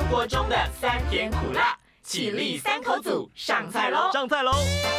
活中的酸甜苦辣，起立三口组上菜喽！上菜喽！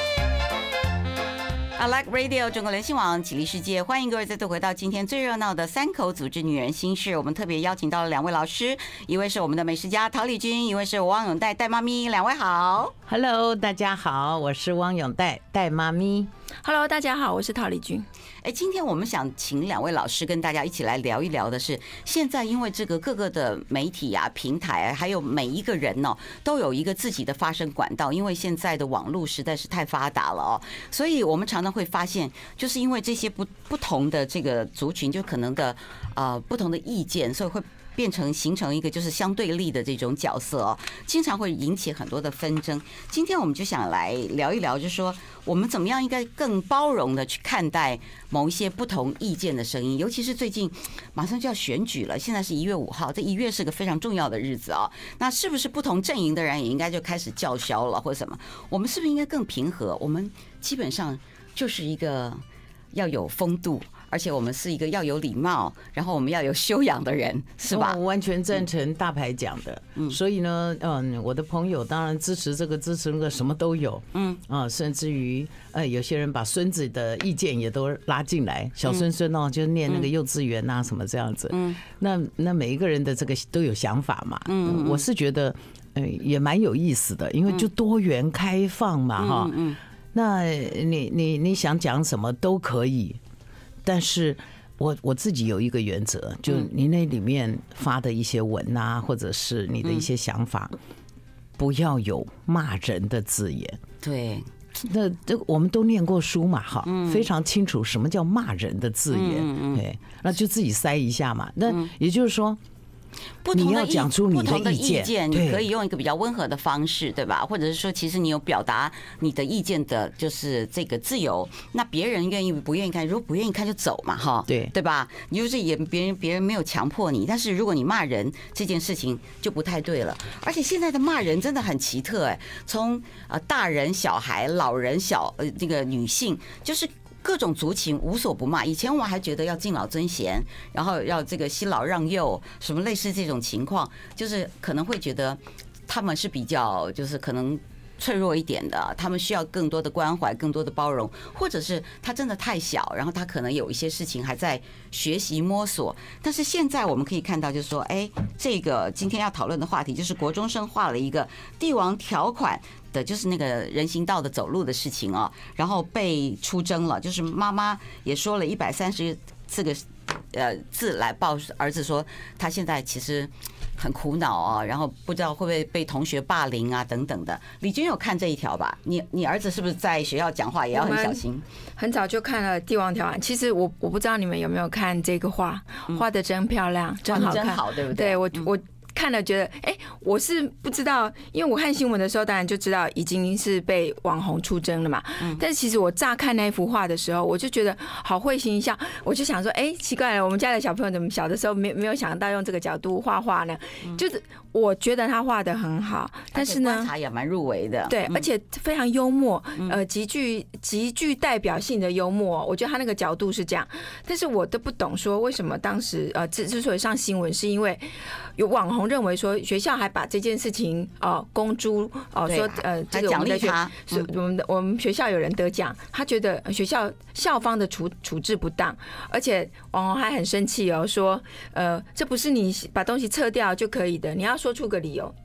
I Like Radio 中国流行网起立世界，欢迎各位再度回到今天最热闹的三口组织女人心事。我们特别邀请到了2位老师，一位是我们的美食家陶丽君，一位是汪永岱戴妈咪。2位好 ，Hello， 大家好，我是汪永岱戴妈咪。 Hello， 大家好，我是陶丽君。 今天我们想请2位老师跟大家一起来聊一聊的是，现在因为这个各个的媒体啊、平台啊，还有每一个人呢，都有一个自己的发声管道，因为现在的网络实在是太发达了哦，所以我们常常会发现，就是因为这些不同的这个族群，就可能的不同的意见，所以会形成一个就是相对立的这种角色哦，经常会引起很多的纷争。今天我们就想来聊一聊，就是说我们怎么样应该更包容的去看待某一些不同意见的声音，尤其是最近马上就要选举了，现在是1月5号，这1月是个非常重要的日子哦。那是不是不同阵营的人也应该就开始叫嚣了，或者什么？我们是不是应该更平和？我们基本上就是一个要有风度，而且我们是一个要有礼貌，然后我们要有修养的人，是吧？ 我完全赞成大牌讲的。所以呢，我的朋友当然支持这个支持那个，什么都有。甚至于有些人把孙子的意见也都拉进来，小孙孙哦，就念那个幼稚园啊什么这样子。那每一个人的这个都有想法嘛。我是觉得也蛮有意思的，因为就多元开放嘛哈。那你想讲什么都可以。但是我自己有一个原则，就你那里面发的一些文啊，或者是你的一些想法，不要有骂人的字眼。 对， 那这我们都念过书嘛，哈，非常清楚什么叫骂人的字眼。对，那就自己塞一下嘛。那也就是说，你要讲出你的意见， 你可以用一个比较温和的方式，对吧？或者是说，其实你有表达你的意见的，就是这个自由。那别人愿意不愿意看，如果不愿意看就走嘛，哈，对吧？你就是也别人没有强迫你，但是如果你骂人这件事情就不太对了。而且现在的骂人真的很奇特，从大人、小孩、老人、这个女性，就是各种族群无所不骂。以前我还觉得要敬老尊贤，然后要这个惜老让幼，什么类似这种情况，就是可能会觉得他们是比较就是可能脆弱一点的，他们需要更多的关怀，更多的包容，或者是他真的太小，然后他可能有一些事情还在学习摸索。但是现在我们可以看到，就是说，这个今天要讨论的话题就是国中生画了一个帝王条款的，就是那个人行道的走路的事情啊，然后被出征了，就是妈妈也说了134个字来报儿子说他现在其实很苦恼啊，然后不知道会不会被同学霸凌啊等等的。李君有看这一条吧？你儿子是不是在学校讲话也要很小心？ 很早就看了帝王条款，其实我不知道你们有没有看这个画，画的真漂亮，真好看， 真好，对不对？ 对我看了觉得，我是不知道，因为我看新闻的时候，当然就知道已经是被网红出征了嘛。但是其实我乍看那幅画的时候，我就觉得好会心一笑，我就想说，奇怪了，我们家的小朋友怎么小的时候没有想到用这个角度画画呢？就是我觉得他画的很好，但是呢， 观察也蛮入围的， 对，而且非常幽默，极具代表性的幽默。我觉得他那个角度是这样，但是我都不懂说为什么当时之所以上新闻，是因为有网红认为说学校还把这件事情公诸说这个奖励他， 我们学校有人得奖，他觉得校方的处置不当，而且网红还很生气说这不是你把东西撤掉就可以的，你要说出个理由。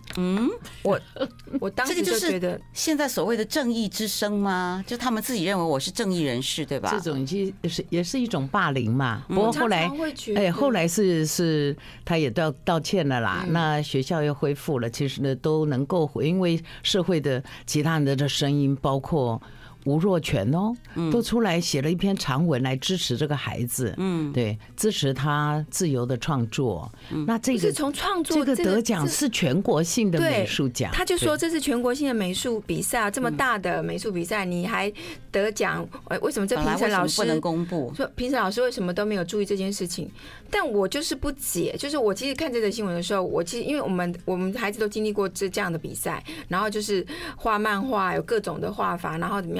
我当时就觉得现在所谓的正义之声吗？就他们自己认为我是正义人士，对吧？ 这种也是一种霸凌嘛。不过后来后来是他也道歉了啦。那学校又恢复了，其实呢都能够因为社会的其他人的声音，包括吴若权都出来写了一篇长文来支持这个孩子，对，支持他自由的创作。那这个是从创作这个得奖是全国性的美术奖， 他就说这是全国性的美术比赛，这么大的美术比赛你还得奖，为什么这评审老师不能公布？ 说评审老师为什么都没有注意这件事情？但我就是不解，就是我其实看这个新闻的时候，我其实因为我们孩子都经历过这样的比赛，然后就是画漫画有各种的画法，然后怎么样？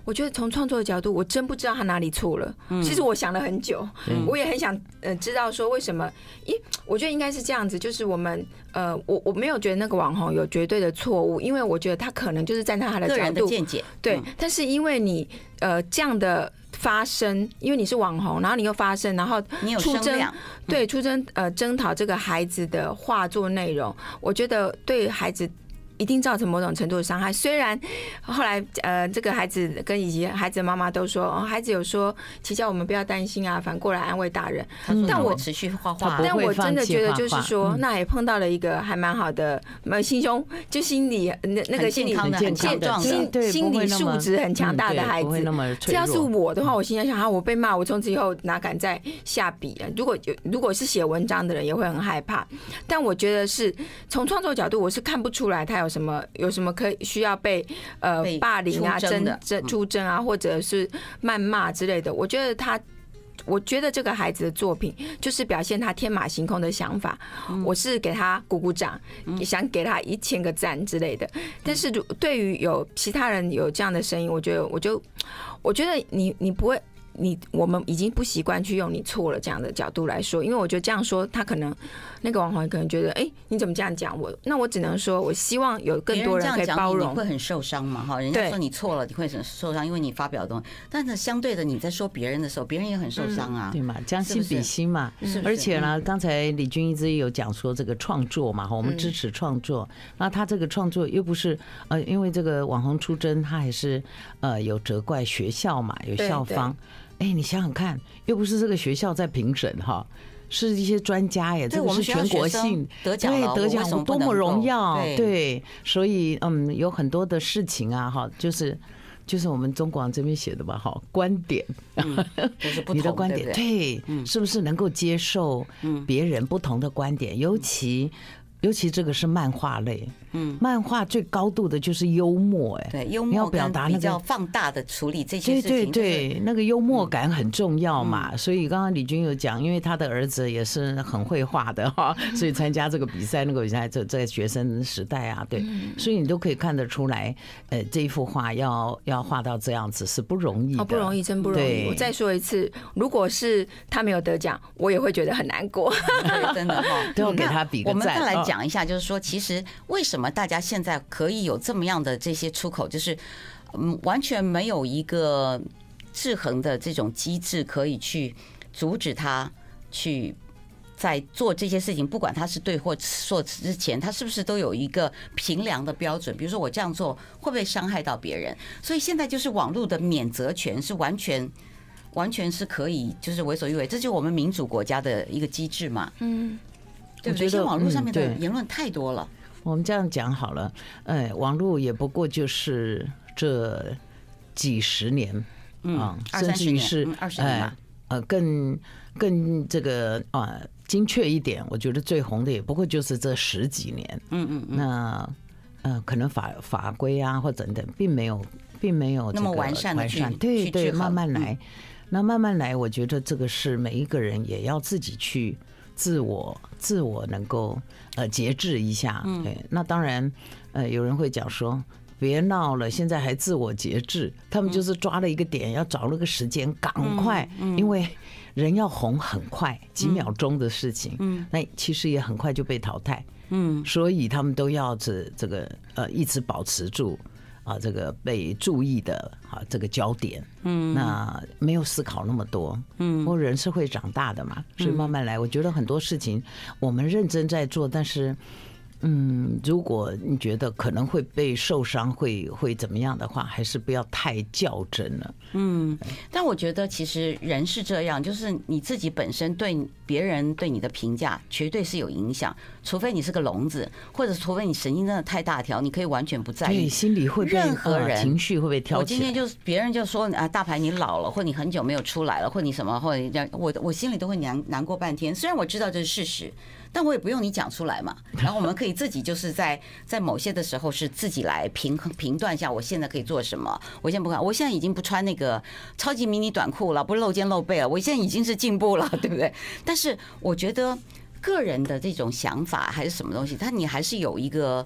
我觉得从创作的角度，我真不知道他哪里错了。其实我想了很久，我也很想知道说为什么。我觉得应该是这样子，就是我们我没有觉得那个网红有绝对的错误，因为我觉得他可能就是站在他的角度个人的见解， 对。但是因为你这样的发声，因为你是网红，然后你又发声，然后你有声量， 对，出征征讨这个孩子的画作内容，我觉得对孩子一定造成某种程度的伤害。虽然后来这个孩子跟以及孩子的妈妈都说，孩子有说其实叫我们不要担心啊，反过来安慰大人。 但我持续画画， 但我真的觉得就是说，那也碰到了一个还蛮好的心胸，就心理那个心理很健康的心理素质很强大的孩子。这要是我的话，我心里想，我被骂，我从此以后哪敢再下笔了？如果是写文章的人，也会很害怕。但我觉得是从创作角度，我是看不出来他有什么可以需要被霸凌啊、出征啊，或者是谩骂之类的。我觉得这个孩子的作品就是表现他天马行空的想法，我是给他鼓鼓掌，也想给他1000个赞之类的。但是对于有其他人有这样的声音，我觉得你不会。我们已经不习惯去用你错了这样的角度来说，因为我觉得这样说，他可能那个网红可能觉得，你怎么这样讲我？那我只能说，我希望有更多人可以包容。 你会很受伤嘛？哈，人家说你错了，你会很受伤，因为你发表的东西。但是相对的，你在说别人的时候，别人也很受伤啊， 对嘛？将心比心嘛。而且呢，刚才李君一直有讲说这个创作嘛，我们支持创作。那他这个创作又不是因为这个网红出征，他还是有责怪学校嘛，有校方。你想想看，又不是这个学校在评审哈，是一些专家耶，这个是全国性得奖， 得奖多么荣耀，对，所以有很多的事情啊哈，就是我们中广这边写的吧哈，观点，你的观点对，是不是能够接受别人不同的观点，尤其这个是漫画类，漫画最高度的就是幽默， 对，幽默要表达比较放大的处理这些事情， 对，那个幽默感很重要嘛。所以刚刚李君有讲，因为他的儿子也是很会画的哈，所以参加这个比赛，那个比赛在学生时代啊，对，所以你都可以看得出来，这一幅画要画到这样子是不容易的， 不容易，真不容易。我再说一次，如果是他没有得奖，我也会觉得很难过， 真的哈， 都要给他比个赞。 我们再来讲一下，就是说，其实为什么大家现在可以有这么样的这些出口，就是完全没有一个制衡的这种机制可以去阻止他去在做这些事情，不管他是对或错之前，他是不是都有一个评量的标准？比如说我这样做会不会伤害到别人？所以现在就是网络的免责权是完全是可以就是为所欲为，这就是我们民主国家的一个机制嘛。对不对？现在网络上面的言论太多了。 我们这样讲好了，网络也不过就是这几十年，甚至于是 20年更这个精确一点，我觉得最红的也不过就是这10几年。那可能法规啊或等等，并没有那么完善的对，慢慢来。那慢慢来，我觉得这个是每一个人也要自己去自我能够节制一下。对，那当然有人会讲说别闹了，现在还自我节制，他们就是抓了一个点，要找了个时间赶快，因为人要红很快，几秒钟的事情，那其实也很快就被淘汰，所以他们都要这个一直保持住这个被注意的这个焦点，那没有思考那么多，或人是会长大的嘛，所以慢慢来。我觉得很多事情我们认真在做，但是如果你觉得可能会被受伤，会怎么样的话，还是不要太较真了。 但我觉得其实人是这样，就是你自己本身对别人对你的评价绝对是有影响，除非你是个聋子，或者除非你神经真的太大条，你可以完全不在意。 对，心里会被任何人情绪会被挑起来。 我今天就是别人就说大牌你老了，或你很久没有出来了，或你什么，或者我心里都会难过半天。虽然我知道这是事实，但我也不用你讲出来嘛。然后我们可以自己就是在某些的时候是自己来评断一下，我现在可以做什么。我现在已经不穿那个超级迷你短裤了，不露肩露背了，我现在已经是进步了，对不对？但是我觉得个人的这种想法还是什么东西，你还是有一个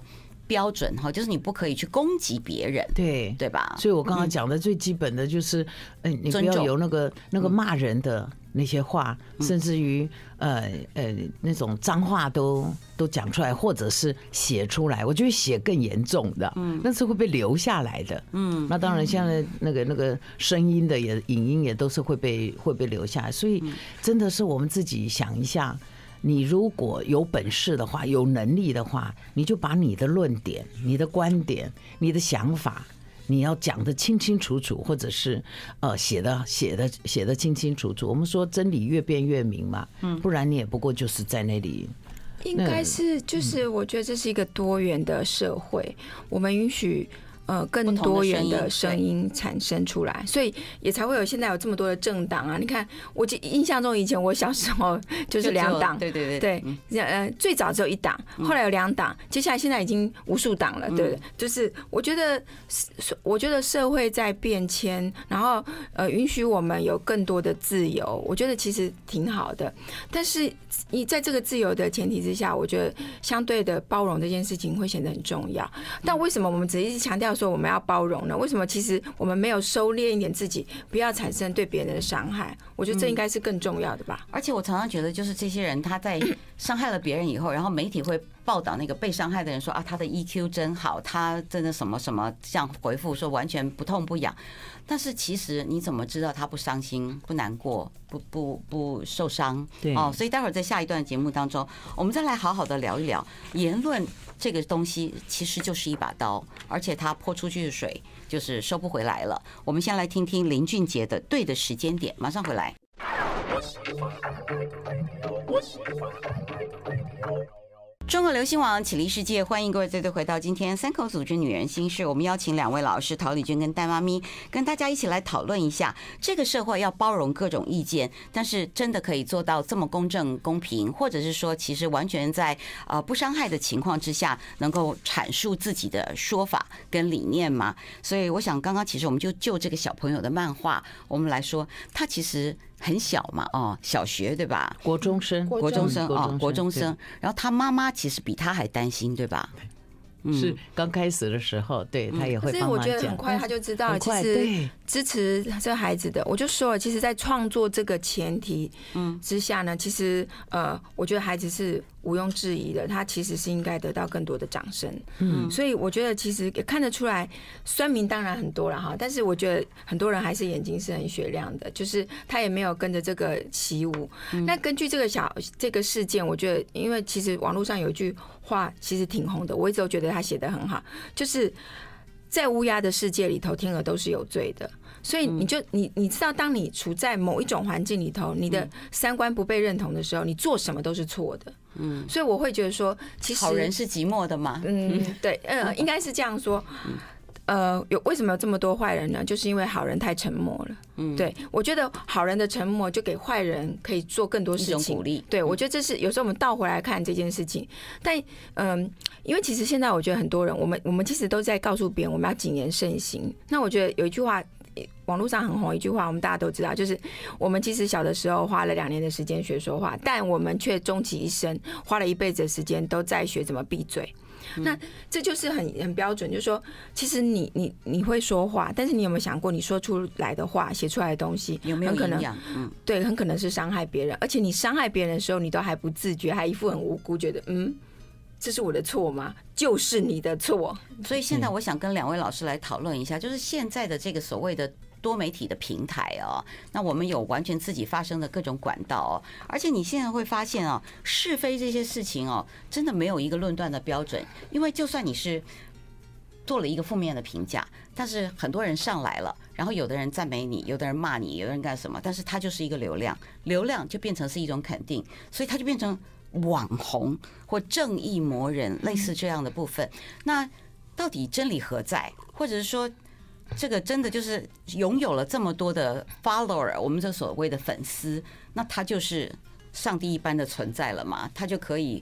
标准哈，就是你不可以去攻击别人，对吧？ 所以我刚刚讲的最基本的就是，你不要有那个骂人的那些话，甚至于那种脏话都讲出来，或者是写出来，我觉得写更严重的，那是会被留下来的，那当然现在那个声音的影音也都是会被留下来，所以真的是我们自己想一下。你如果有本事的话，有能力的话，你就把你的论点、你的观点、你的想法，你要讲得清清楚楚，或者是写得清清楚楚。我们说真理越辩越明嘛，不然你也不过就是在那里。 应该是就是我觉得这是一个多元的社会，我们允许。更多元的声音产生出来，所以也才会有现在有这么多的政党啊！你看，我印象中以前我小时候就是2党，对，最早只有1党，后来有2党，接下来现在已经无数党了，对，就是我觉得社会在变迁，然后允许我们有更多的自由，我觉得其实挺好的。但是你在这个自由的前提之下，我觉得相对的包容这件事情会显得很重要。但为什么我们只一直强调说我们要包容呢？为什么其实我们没有收敛一点自己，不要产生对别人的伤害？我觉得这应该是更重要的吧。 而且我常常觉得，就是这些人他在伤害了别人以后，然后媒体会报道那个被伤害的人说啊，他的 EQ 真好，他真的什么什么这样回复说完全不痛不痒。但是其实你怎么知道他不伤心、不难过、不受伤？对哦，所以待会儿在下一段节目当中，我们再来好好的聊一聊言论这个东西，其实就是一把刀，而且它泼出去的水就是收不回来了。我们先来听听林俊杰的《对的时间点》，马上回来。中国流行网起立世界，欢迎各位再度回到今天3口组织女人心事。我们邀请2位老师陶丽娟跟戴妈咪，跟大家一起来讨论一下，这个社会要包容各种意见，但是真的可以做到这么公正公平，或者是说其实完全在不伤害的情况之下，能够阐述自己的说法跟理念吗？所以我想刚刚其实我们就这个小朋友的漫画，我们来说，他其实很小嘛，小学对吧？ 国中生， 国中生。然后他妈妈其实比他还担心，对吧？ 是刚开始的时候，对他也会帮忙讲。 可是我觉得很快他就知道了，其实支持这个孩子的，我就说了，其实在创作这个前提之下呢，其实我觉得孩子是毋庸置疑的，他其实是应该得到更多的掌声。所以我觉得其实也看得出来，酸民当然很多了哈，但是我觉得很多人还是眼睛是很雪亮的，就是他也没有跟着这个起舞。那根据这个事件，我觉得因为其实网络上有一句话其实挺红的，我一直都觉得他写得很好，就是在乌鸦的世界里头，天鹅都是有罪的。所以你知道，当你处在某一种环境里头，你的三观不被认同的时候，你做什么都是错的。所以我会觉得说，其实好人是寂寞的嘛。 对，应该是这样说。为什么有这么多坏人呢？就是因为好人太沉默了。对，我觉得好人的沉默就给坏人可以做更多事情，一种鼓励。对，我觉得这是有时候我们倒回来看这件事情。但因为其实现在我觉得很多人，我们其实都在告诉别人我们要谨言慎行。那我觉得有一句话，网络上很红一句话，我们大家都知道，就是我们其实小的时候花了2年的时间学说话，但我们却终其一生花了一辈子的时间都在学怎么闭嘴。那这就是很标准，就是说，其实你会说话，但是你有没有想过，你说出来的话、写出来的东西有没有营养？ 对，很可能是伤害别人，而且你伤害别人的时候，你都还不自觉，还一副很无辜，觉得这是我的错吗？就是你的错。 所以现在我想跟2位老师来讨论一下，就是现在的这个所谓的多媒体的平台那我们有完全自己发声的各种管道而且你现在会发现是非这些事情真的没有一个论断的标准，因为就算你是做了一个负面的评价，但是很多人上来了，然后有的人赞美你，有的人骂你，有的人干什么，但是它就是一个流量就变成是一种肯定，所以它就变成网红或正义魔人类似这样的部分。那到底真理何在？或者是说这个真的就是拥有了这么多的 follower， 我们这所谓的粉丝，那他就是上帝一般的存在了嘛？他就可以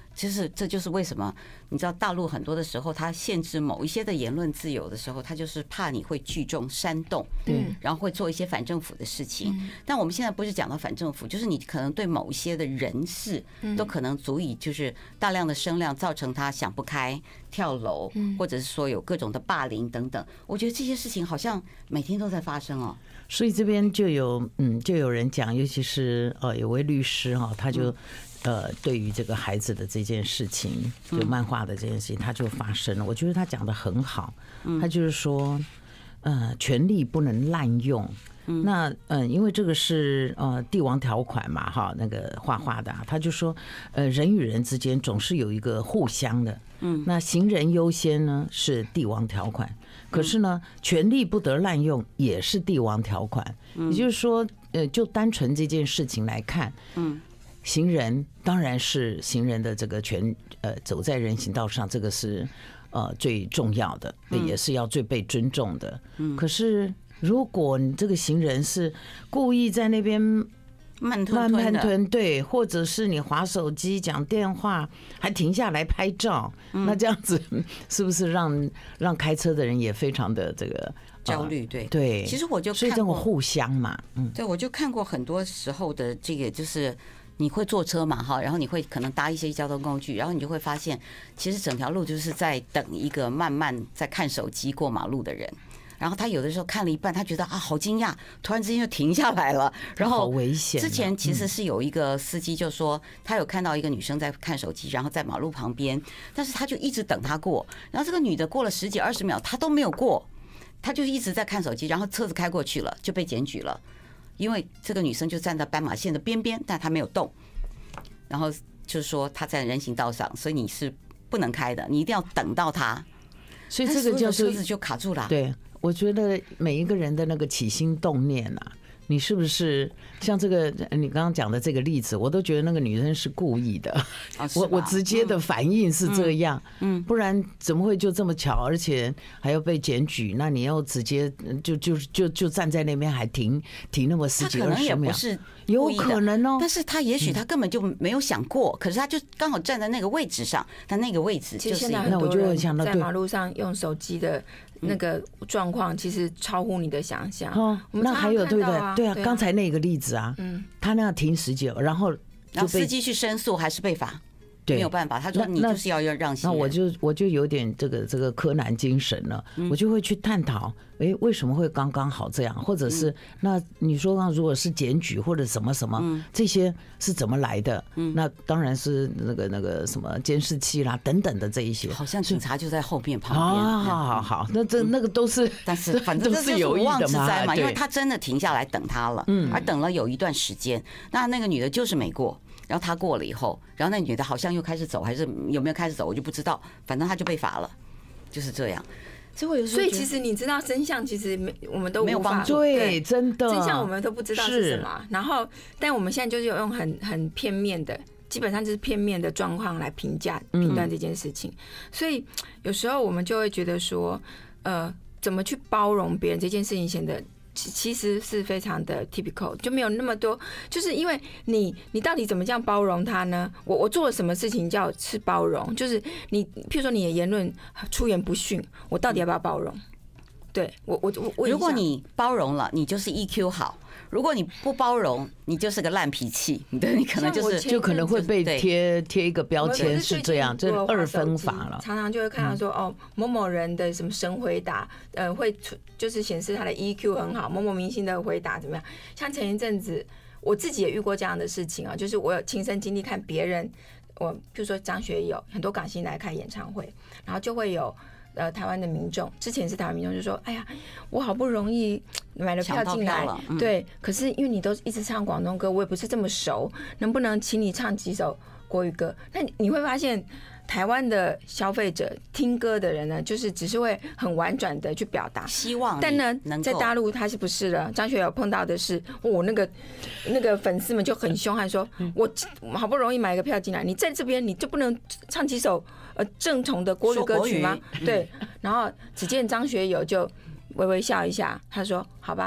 其实这就是为什么你知道大陆很多的时候，它限制某一些的言论自由的时候，它就是怕你会聚众煽动，然后会做一些反政府的事情。但我们现在不是讲到反政府，就是你可能对某一些的人事都可能足以就是大量的声量造成他想不开、跳楼，或者是说有各种的霸凌等等。我觉得这些事情好像每天都在发生哦。 所以这边就有人讲，尤其是有位律师哈，他就对于这个孩子的这件事情，就漫画的这件事情，他就发生了。我觉得他讲得很好，他就是说，权力不能滥用。那因为这个是帝王条款嘛，哈，那个画的，他就说，人与人之间总是有一个互相的，那行人优先呢是帝王条款，可是呢，权力不得滥用也是帝王条款，也就是说，就单纯这件事情来看，行人当然是行人的这个走在人行道上，这个是最重要的，也是要最被尊重的。可是如果你这个行人是故意在那边慢吞， 对，或者是你滑手机、讲电话，还停下来拍照，那这样子是不是让开车的人也非常的这个焦虑？ 对， 其实我就所以这种互相嘛， 对，我就看过很多时候的这个就是。你会坐车嘛哈，然后你会可能搭一些交通工具，然后你就会发现，其实整条路就是在等一个慢慢在看手机过马路的人。然后他有的时候看了一半，他觉得啊好惊讶，突然之间就停下来了。然后好危险。 之前其实是有一个司机就说，他有看到一个女生在看手机，然后在马路旁边，但是他就一直等她过。然后这个女的过了10几20秒，她都没有过，她就一直在看手机，然后车子开过去了，就被检举了。因为这个女生就站在斑马线的边边，但她没有动，然后就是说她在人行道上，所以你是不能开的，你一定要等到她。 所以这个叫做车子就卡住了。 对，我觉得每一个人的那个起心动念啊，你是不是像这个你刚刚讲的这个例子，我都觉得那个女生是故意的。我直接的反应是这样，不然怎么会就这么巧，而且还要被检举？那你要直接就站在那边还停那么10几20秒，有可能哦。 但是他也许他根本就没有想过，可是他就刚好站在那个位置上，但那个位置就是。 那我就很想到在马路上用手机的那个状况，其实超乎你的想象。 那还有对不对？对啊，刚才那个例子啊，他那样停10几，然后司机去申诉还是被罚。没有办法，他说你就是要让行人。 那我就有点这个柯南精神了，我就会去探讨，为什么会刚刚好这样，或者是那你说如果是检举或者什么什么这些是怎么来的？那当然是那个什么监视器啦等等的这一些， 好像警察就在后面旁边。 好，那个都是， 但是反正这是无妄之灾嘛，因为他真的停下来等他了，而等了有一段时间，那个女的就是没过。然后他过了以后，然后那女的好像又开始走，还是有没有开始走，我就不知道。反正他就被罚了，就是这样。 所以其实你知道真相，其实我们都没有帮助。 对，真的真相我们都不知道是什么。然后，但我们现在就是用很片面的，基本上就是片面的状况来评断这件事情。所以有时候我们就会觉得说，怎么去包容别人这件事情显得。其实是非常的 typical， 就没有那么多，就是因为你到底怎么这样包容他呢？我做了什么事情叫是包容？就是你，譬如说你的言论出言不逊，我到底要不要包容？对我， 如果你包容了，你就是 EQ 好；如果你不包容，你就是个烂脾气。对，你可能就可能会被贴一个标签，是这样，这2分法了。 常常就会看到说，某某人的什么神回答，会就是显示他的 EQ 很好，某某明星的回答怎么样？像前一阵子，我自己也遇过这样的事情啊，就是我有亲身经历，看别人，比如说张学友，很多港星来看演唱会，然后就会有。台湾的民众，之前是台湾民众就说：“哎呀，我好不容易买了票进来，对，可是因为你都一直唱广东歌，我也不是这么熟，能不能请你唱几首国语歌？”那你会发现，台湾的消费者听歌的人呢，就是只是会很婉转的去表达希望， 但呢，在大陆他是不是的？张学友碰到的是我那个粉丝们就很凶悍说：“我好不容易买个票进来，你在这边你就不能唱几首？”正统的国语歌曲吗？对，然后只见张学友就微微笑一下，他说：“好吧，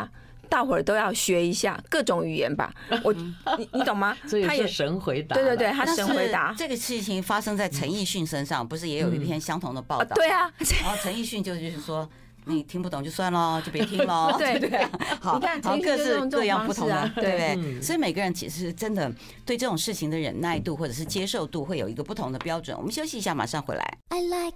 大伙儿都要学一下各种语言吧。你懂吗？ 他也神回答。 对对对，他神回答。 这个事情发生在陈奕迅身上，不是也有一篇相同的报道？ 对啊。 然后陈奕迅就是说。你听不懂就算了，就别听了， 对对对。好， 你看， 各式各样不同的，对不对？ 嗯， 所以每个人其实真的对这种事情的忍耐度或者是接受度会有一个不同的标准。我们休息一下，马上回来。I like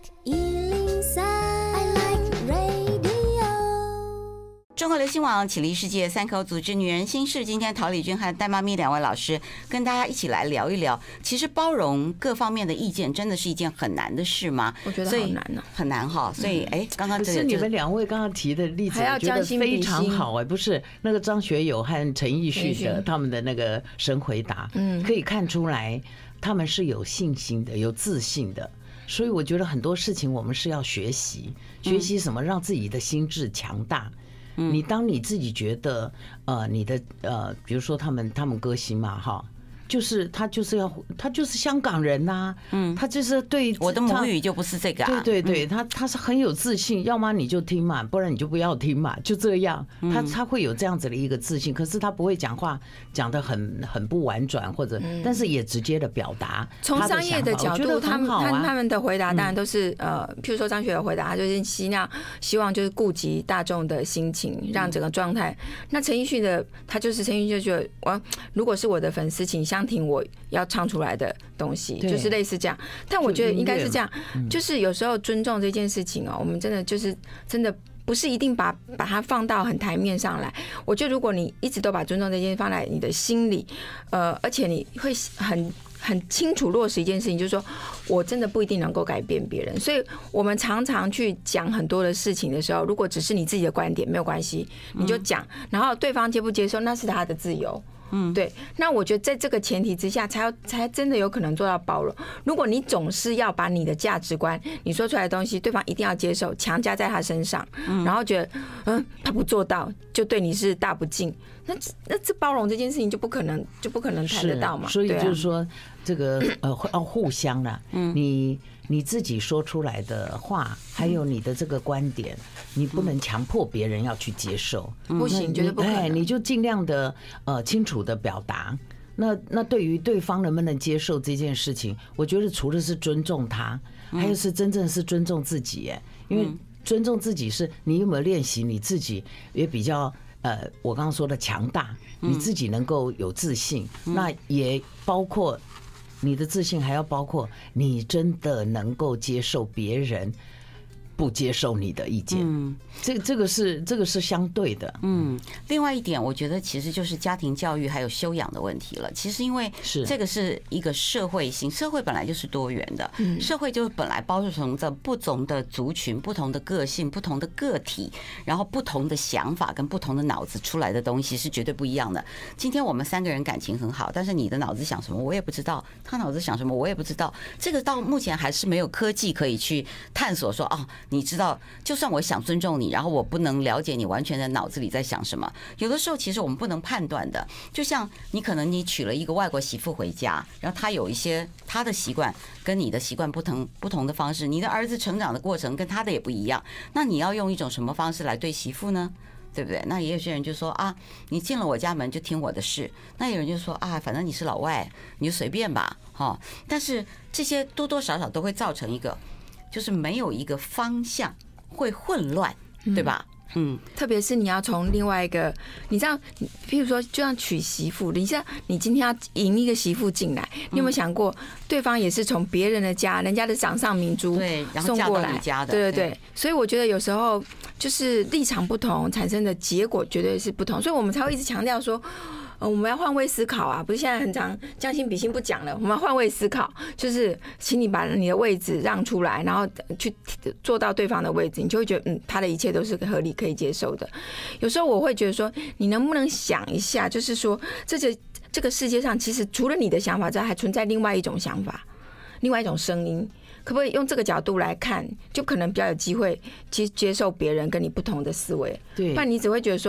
103, I like radio。中国流行网启力世界三口组织女人心事，今天陶丽君和戴妈咪两位老师跟大家一起来聊一聊，其实包容各方面的意见真的是一件很难的事吗？ 我觉得好难呢， 很难哈。所以刚刚可是你们两位刚刚提的例子，我觉得非常好不是那个张学友和陈奕迅的他们的那个神回答，可以看出来他们是有信心的，有自信的。所以我觉得很多事情我们是要学习什么，让自己的心智强大。你当你自己觉得你的比如说他们歌星嘛哈，就是他就是香港人呐，他就是对我的母语就不是这个啊， 对对对，他是很有自信，要么你就听嘛，不然你就不要听嘛，就这样，他会有这样子的一个自信，可是他不会讲话讲得很不婉转或者，但是也直接的表达。 从商业的角度，他们的回答当然都是譬如说张学友回答，他就是希望就是顾及大众的心情，让整个状态。那陈奕迅的陈奕迅就觉得如果是我的粉丝，请相挺我要唱出来的东西，就是类似这样。但我觉得应该是这样，就是有时候尊重这件事情我们真的不是一定把它放到很台面上来。我觉得如果你一直都把尊重这件事放在你的心里，而且你会很清楚落实一件事情，就是说我真的不一定能够改变别人，所以我们常常去讲很多的事情的时候，如果只是你自己的观点没有关系，你就讲，然后对方接不接受那是他的自由。对，那我觉得在这个前提之下，才真的有可能做到包容。如果你总是要把你的价值观，你说出来的东西，对方一定要接受，强加在他身上，然后觉得他不做到，就对你是大不敬，那这包容这件事情就不可能谈得到嘛。 所以就是说，这个要互相啦，你自己说出来的话，还有你的这个观点，你不能强迫别人要去接受， 不行，绝对不可能。 你就尽量的清楚的表达。那对于对方能不能接受这件事情，我觉得除了是尊重他，还有是真正是尊重自己。因为尊重自己是你有没有练习，你自己也比较我刚刚说的强大，你自己能够有自信，那也包括。你的自信还要包括你真的能够接受别人不接受你的意见，这个是相对的。 另外一点，我觉得其实就是家庭教育还有修养的问题了。其实因为这个是一个社会性，社会本来就是多元的，社会就是本来包容着不同的族群、不同的个性、不同的个体，然后不同的想法跟不同的脑子出来的东西是绝对不一样的。今天我们三个人感情很好，但是你的脑子想什么我也不知道，他脑子想什么我也不知道，这个到目前还是没有科技可以去探索说你知道，就算我想尊重你，然后我不能了解你完全的脑子里在想什么。有的时候其实我们不能判断的，就像你可能你娶了一个外国媳妇回家，然后他有一些他的习惯跟你的习惯不同的方式，你的儿子成长的过程跟他的也不一样，那你要用一种什么方式来对媳妇呢？对不对？那也有些人就说你进了我家门就听我的事。那有人就说反正你是老外，你就随便吧，但是这些多多少少都会造成一个，就是没有一个方向，会混乱，对吧？ 特别是你要从另外一个，你知道，譬如说，就像娶媳妇，你像你今天要迎一个媳妇进来，你有没有想过，对方也是从别人的家，人家的掌上明珠送过来，对对对。所以我觉得有时候就是立场不同，产生的结果绝对是不同，所以我们才会一直强调说。我们要换位思考啊！不是现在很常将心比心不讲了，我们要换位思考，就是请你把你的位置让出来，然后去坐到对方的位置，你就会觉得他的一切都是合理可以接受的。有时候我会觉得说，你能不能想一下，就是说这个世界上其实除了你的想法之外，还存在另外一种想法，另外一种声音。可不可以用这个角度来看，就可能比较有机会接受别人跟你不同的思维？对，不然你只会觉得说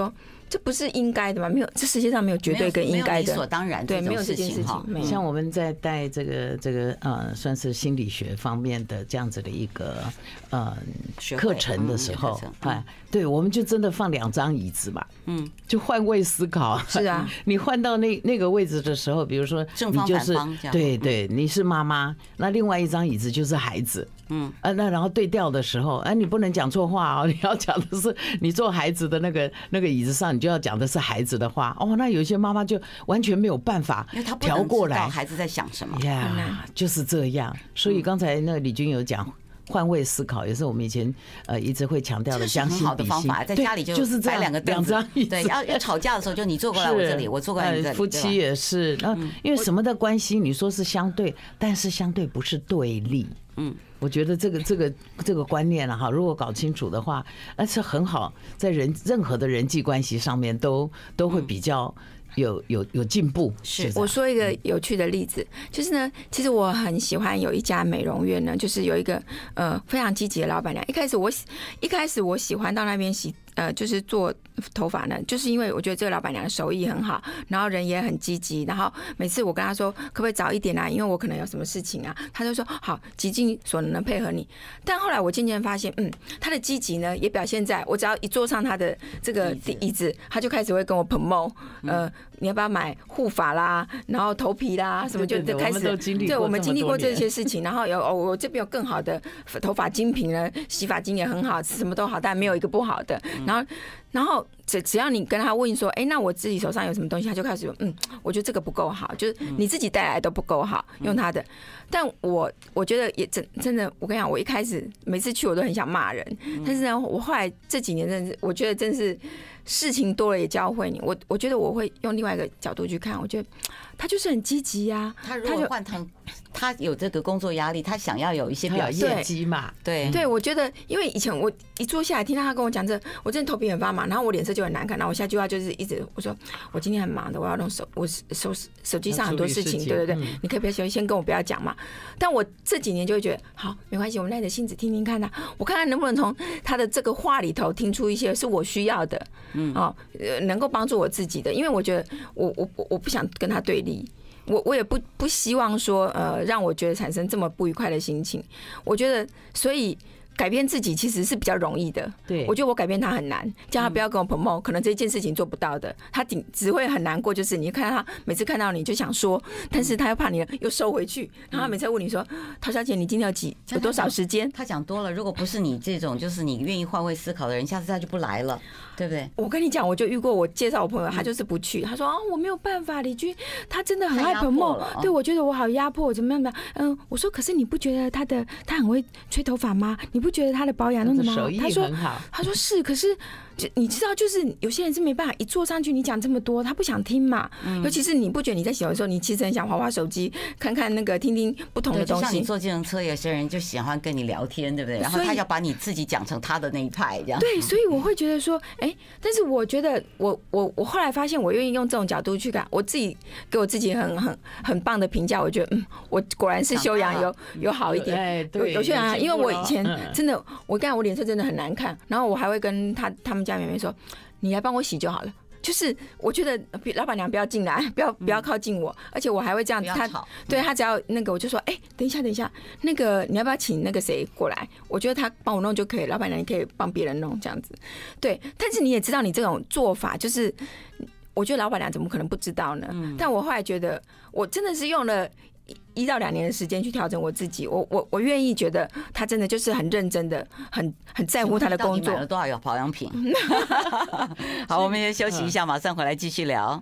这不是应该的吗？没有，这世界上没有绝对跟应该的， 没有理所当然对，没有这件事哈。 情。 像我们在带这个算是心理学方面的这样子的一个课程的时候，对，我们就真的放2张椅子嘛，就换位思考。 是啊， 你换到那个位置的时候，比如说你就是对，你是妈妈，那另外1张椅子就是孩子。那然后对调的时候，你不能讲错话哦，你要讲的是你坐孩子的那个椅子上，你就要讲的是孩子的话哦。那有些妈妈就完全没有办法调过来， 孩子在想什么呀，就是这样。所以刚才那个李君有讲。换位思考也是我们以前一直会强调的，将心比心。 在家里就是摆2张椅子，对，要吵架的时候就你坐过来我这里，我坐过来你这里。 夫妻也是，因为什么的关系，你说是相对，但是相对不是对立。我觉得这个观念哈，如果搞清楚的话，那是很好，在任何的人际关系上面都会比较。有进步。 是，我说一个有趣的例子，就是呢，其实我很喜欢有一家美容院呢，就是有一个非常积极的老板娘。一开始我喜欢到那边就是做头发呢，就是因为我觉得这个老板娘的手艺很好，然后人也很积极，然后每次我跟她说可不可以早一点啊，因为我可能有什么事情啊，她就说好，极尽所能配合你。但后来我渐渐发现，她的积极呢，也表现在我只要一坐上她的这个椅子，她就开始会跟我 promote，你要不要买护发啦，然后头皮啦，什么就开始，对，我们经历过这些事情，然后我这边有更好的头发精品呢，洗发精也很好，什么都好，但没有一个不好的。然后只要你跟他问说，那我自己手上有什么东西，他就开始说，我觉得这个不够好，就是你自己带来都不够好，用他的。但我觉得也真的，我跟你讲，我一开始每次去我都很想骂人，但是呢，我后来这几年真的是，我觉得真是事情多了也教会你。我觉得我会用另外一个角度去看，我觉得他就是很积极啊。 他如果换他有这个工作压力，他想要有一些表现业绩嘛？ 对，我觉得因为以前我一坐下来听到他跟我讲这，我真的头皮很发麻，然后我脸色就很难看，然后我下句话就是一直我说我今天很忙的，我要弄我手机上很多事情，对，你可以不要先跟我不要讲嘛。但我这几年就会觉得好，没关系，我们耐着性子听听看他，我看看能不能从他的这个话里头听出一些是我需要的，能够帮助我自己的，因为我觉得我不想跟他对立。我也不希望说让我觉得产生这么不愉快的心情。我觉得，所以改变自己其实是比较容易的。 对， 我觉得我改变他很难，叫他不要跟我 promote，可能这件事情做不到的，他只会很难过。就是你看到他每次看到你就想说，但是他又怕你又收回去，然后他每次问你说：“陶小姐，你今天有多少时间？” 他讲多了，如果不是你这种就是你愿意换位思考的人，下次他就不来了，对不对？ 我跟你讲，我就遇过，我介绍我朋友，他就是不去，他说我没有办法，李君他真的很爱 promote，对我觉得我好压迫，怎么样的？我说可是你不觉得他很会吹头发吗？你不觉得他的保养弄得吗？他说是，可是你知道，就是有些人是没办法一坐上去，你讲这么多，他不想听嘛。尤其是你不觉得你在写的时候，你其实很想滑手机，看看那个，听听不同的东西。 像你坐计程车，有些人就喜欢跟你聊天，对不对？然后他要把你自己讲成他的那一派，这样。 对，所以我会觉得说，但是我觉得我后来发现，我愿意用这种角度去看，我自己给我自己很棒的评价。我觉得，我果然是修养有好一点，有修养。因为我以前真的，我脸色真的很难看，然后我还会跟他们家妹妹说：“你来帮我洗就好了。”就是我觉得老板娘不要进来，不要靠近我，而且我还会这样子。他只要那个，我就说：“等一下，那个你要不要请那个谁过来？我觉得他帮我弄就可以，老板娘你可以帮别人弄这样子。”对，但是你也知道，你这种做法就是，我觉得老板娘怎么可能不知道呢？但我后来觉得，我真的是用了1到2年的时间去调整我自己，我愿意觉得他真的就是很认真的，很在乎他的工作。 买了多少保养品？好，我们先休息一下，马上回来继续聊。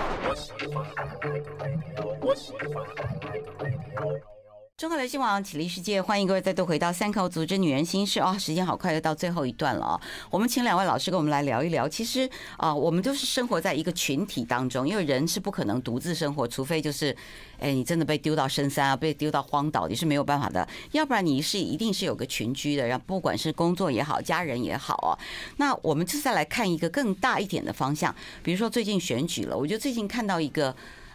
中华流行网启力世界，欢迎各位再度回到三口组织女人心事时间好快，又到最后一段了我们请2位老师跟我们来聊一聊。其实我们都是生活在一个群体当中，因为人是不可能独自生活，除非就是你真的被丢到深山被丢到荒岛，你是没有办法的。要不然你一定是有个群居的，然后不管是工作也好，家人也好那我们就再来看一个更大一点的方向，比如说最近选举了，我就最近看到一个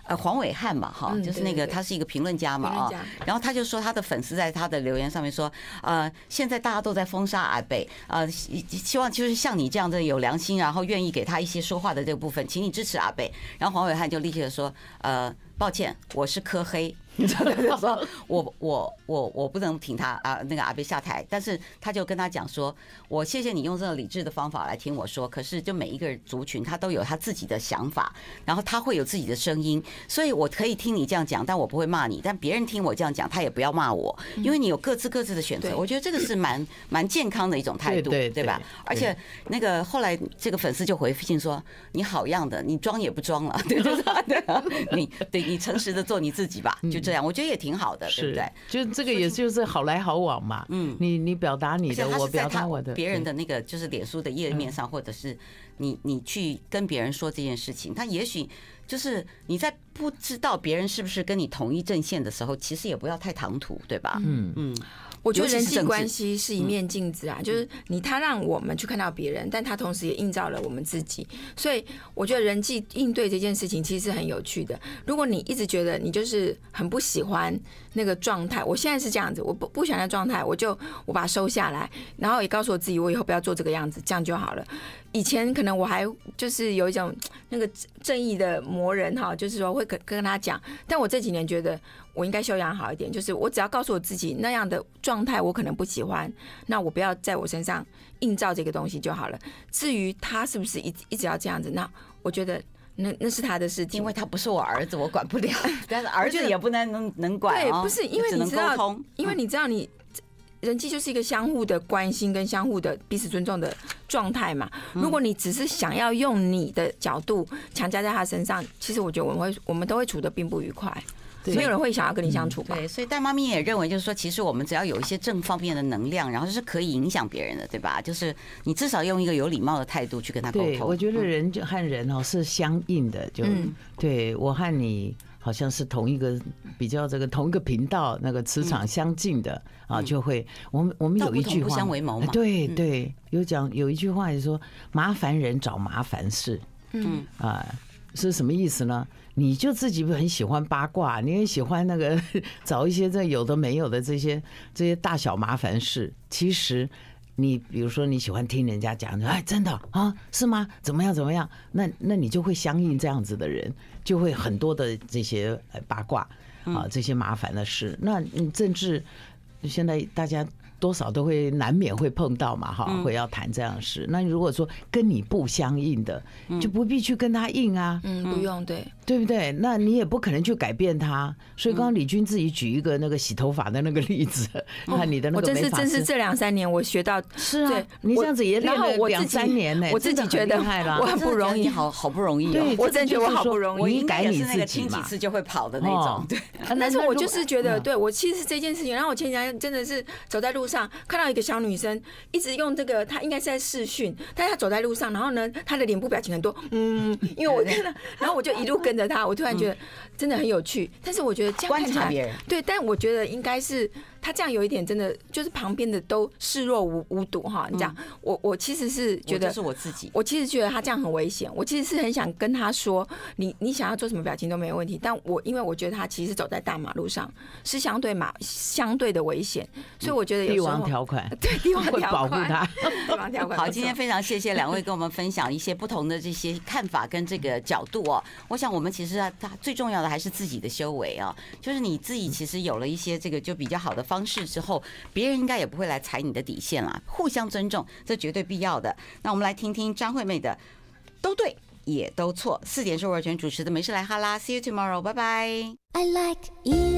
黄伟汉嘛，哈，就是那个他是一个评论家嘛啊，然后他就说他的粉丝在他的留言上面说，现在大家都在封杀阿北，希望就是像你这样的有良心，然后愿意给他一些说话的这个部分，请你支持阿北。然后黄伟汉就立刻说，抱歉，我是柯黑。他就说我不能挺他啊，那个阿北下台，但是他就跟他讲说，我谢谢你用这个理智的方法来听我说，可是就每一个族群他都有他自己的想法，然后他会有自己的声音，所以我可以听你这样讲，但我不会骂你，但别人听我这样讲，他也不要骂我，因为你有各自的选择，我觉得这个是蛮健康的一种态度，对吧？而且那个后来这个粉丝就回信说，你好样的，你装也不装了，对对对，你诚实的做你自己吧，就这样，我觉得也挺好的，对不对？ 就这个也就是好来好往嘛。你表达你的，我表达我的。 别人的那个就是脸书的页面上，或者是你去跟别人说这件事情，他也许就是你在不知道别人是不是跟你同一阵线的时候，其实也不要太唐突，对吧？ 我觉得人际关系是一面镜子啊，就是他让我们去看到别人，但他同时也映照了我们自己。所以我觉得人际应对这件事情其实是很有趣的。如果你一直觉得你就是很不喜欢那个状态，我现在是这样子，我不喜欢的状态，我把它收下来，然后也告诉我自己，我以后不要做这个样子，这样就好了。以前可能我还就是有一种那个正义的魔人哈，就是说会跟他讲，但我这几年觉得我应该修养好一点，就是我只要告诉我自己那样的状态我可能不喜欢，那我不要在我身上映照这个东西就好了。至于他是不是一直要这样子，那我觉得那是他的事情， 因为他不是我儿子，我管不了。但是儿子也不能管哦。 对，不是因为你知道，你人际就是一个相互的关心跟相互的彼此尊重的状态嘛。如果你只是想要用你的角度强加在他身上，其实我觉得我们都会处得并不愉快。没有人会想要跟你相处吧？ 对，所以戴妈咪也认为，就是说，其实我们只要有一些正方面的能量，然后是可以影响别人的，对吧？就是你至少用一个有礼貌的态度去跟他沟通。 对，我觉得人就和人哦是相应的，就对我和你好像是同一个比较这个同一个频道，那个磁场相近的啊，就会我们有一句话， 不相为谋嘛。 对对，有一句话是说，麻烦人找麻烦事。是什么意思呢？你就自己很喜欢八卦，你也喜欢那个找一些这有的没有的这些大小麻烦事。其实你比如说你喜欢听人家讲，哎，真的啊，是吗？怎么样？那你就会相应这样子的人，就会很多的这些八卦啊，这些麻烦的事。那你政治现在大家多少都会难免会碰到嘛，哈，会要谈这样的事。那如果说跟你不相应的，就不必去跟他硬啊， 不用， 对不对？那你也不可能去改变他。所以刚刚李君自己举一个那个洗头发的那个例子，看你的那个美发师， 真是这2-3年我学到， 是啊，你这样子也练了2-3年呢， 我自己觉得我很不容易， 好不容易， 对， 我真的觉得我好不容易， 我应该也是那个听几次就会跑的那种，对。 但是我就是觉得，对我其实这件事情，然后我前几天真的是走在路上看到一个小女生一直用这个，她应该是在视讯，但是她走在路上，然后呢，她的脸部表情很多，因为我看到，然后我就一路跟着她，我突然觉得真的很有趣。但是我觉得这样看起来， 观察别人， 对，但我觉得应该是她这样有一点真的，就是旁边的都视若无睹哈。你讲，我其实是觉得， 是我自己， 我其实觉得她这样很危险。我其实是很想跟她说，你想要做什么表情都没有问题，但因为我觉得她其实走在大马路上是相对的危险，所以我觉得有时候帝王条款， 对，帝王条款会保护他。 帝王条款。 好，今天非常谢谢2位跟我们分享一些不同的这些看法跟这个角度哦。我想我们其实最重要的还是自己的修为啊，就是你自己其实有了一些这个就比较好的方式之后，别人应该也不会来踩你的底线啦。互相尊重，这绝对必要的。那我们来听听张惠妹的《都对也都错》。4点是我全主持的《没事来哈啦》，See you tomorrow， 拜拜。I like